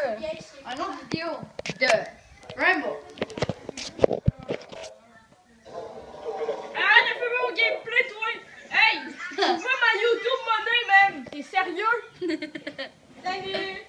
une autre vidéo de Rainbow. Arrête de filmer mon gameplay, toi! Hey! Tu veux ma YouTube monnaie, même! T'es sérieux? Salut!